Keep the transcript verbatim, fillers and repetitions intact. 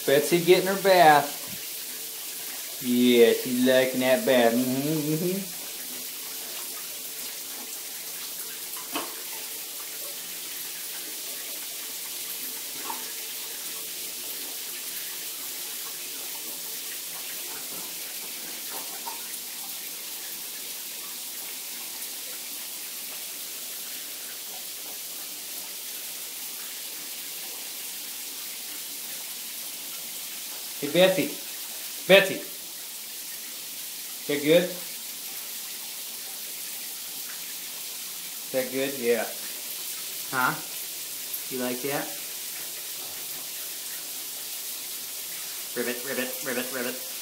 Betsy getting her bath. Yeah, she's liking that bath. Mm-hmm. Hey, Betsy. Betsy. Is that good? Is that good? Yeah. Huh? You like that? Ribbit, ribbit, ribbit, ribbit.